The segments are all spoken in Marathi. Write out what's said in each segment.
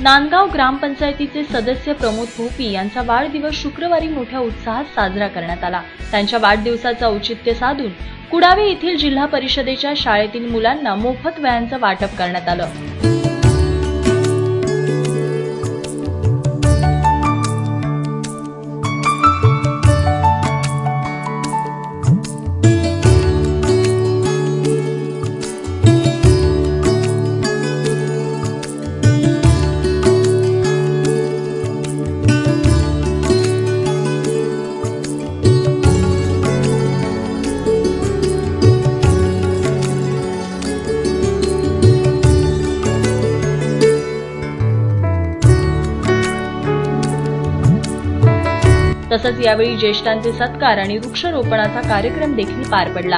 नांदगाव ग्रामपंचायतीचे सदस्य प्रमोद भोपी यांचा वाढदिवस शुक्रवारी मोठ्या उत्साहात साजरा करण्यात आला। त्यांच्या वाढदिवसाचं औचित्य साधून कुडावे येथील जिल्हा परिषदेच्या शाळेतील मुलांना मोफत वह्यांचं वाटप करण्यात आलं। तसंच यावेळी ज्येष्ठांचे सत्कार आणि वृक्षारोपणाचा कार्यक्रम देखील पार पडला।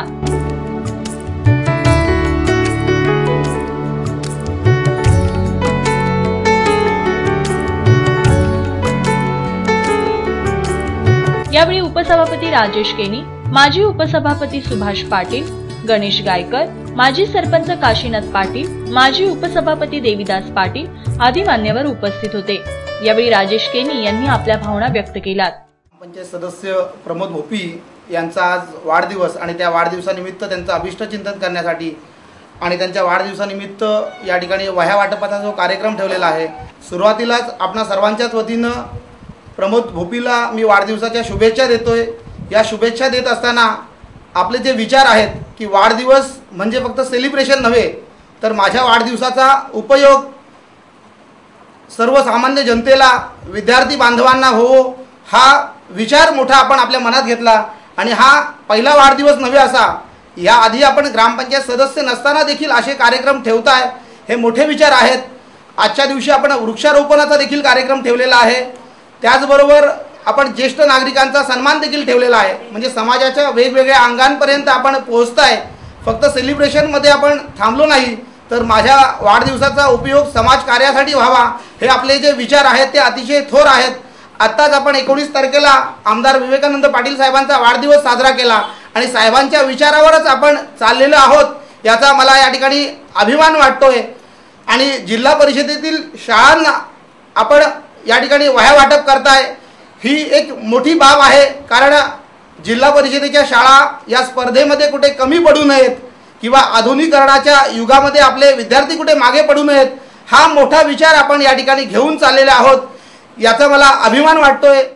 यावेळी उपसभापती राजेश केनी, माजी उपसभापती सुभाष पाटील, गणेश गायकर, माजी सरपंच काशीनाथ पाटील, माजी उपसभापती देवीदास पाटील आदी मान्यवर उपस्थित होते। यावेळी राजेश केनी यांनी आपल्या भावना व्यक्त केल्या। पंचायत सदस्य प्रमोद भोपी यांचा आज वाढदिवस आणि त्या वाढदिवसानिमित्त त्यांचं अभिष्ट चिंतन करण्यासाठी आणि त्यांच्या वाढदिवसानिमित्त या ठिकाणी वह्या वाटपाचा जो कार्यक्रम ठेवलेला आहे। सुरुवातीलाच आपणा सर्वांच्याच वतीनं प्रमोद भोपीला मी वाढदिवसाच्या शुभेच्छा देतोय। या शुभेच्छा देत असताना आपले जे विचार आहेत की वाढदिवस म्हणजे फक्त सेलिब्रेशन नव्हे तर माझ्या वाढदिवसाचा उपयोग सर्वसामान्य जनतेला, विद्यार्थी बांधवांना हो, हा विचार मोठा आपण आपल्या मनात घेतला आणि हा पहिला वाढदिवस नव्हे असा या आधी आपण ग्रामपंचायत सदस्य नसताना देखील असे कार्यक्रम ठेवताय, हे मोठे विचार आहेत। आजच्या दिवशी आपण वृक्षारोपणाचा देखील कार्यक्रम ठेवलेला आहे। त्याचबरोबर आपण ज्येष्ठ नागरिकांचा सन्मान देखील ठेवलेला आहे। म्हणजे समाजाच्या वेगवेगळ्या अंगांपर्यंत आपण पोहोचताय। फक्त सेलिब्रेशनमध्ये आपण थांबलो नाही तर माझ्या वाढदिवसाचा उपयोग समाज कार्यासाठी व्हावा, हे आपले जे विचार आहेत ते अतिशय थोर आहेत। आत्ताच आपण 19 तारखेला आमदार विवेकानंद पाटील साहेबांचा वाढदिवस साजरा केला आणि साहेबांच्या विचारावरच आपण चाललेलो आहोत, याचा मला या ठिकाणी अभिमान वाटतोय। आणि जिल्हा परिषदेतील शाळांना आपण या ठिकाणी वह्या वाटप करताय, ही एक मोठी बाब आहे। कारण जिल्हा परिषदेच्या शाळा या स्पर्धेमध्ये कुठे कमी पडू नयेत किंवा आधुनिकीकरणाच्या युगामध्ये आपले विद्यार्थी कुठे मागे पडू नयेत, हा मोठा विचार आपण या ठिकाणी घेऊन चाललेले आहोत, याचा मला अभिमान वाटतोय।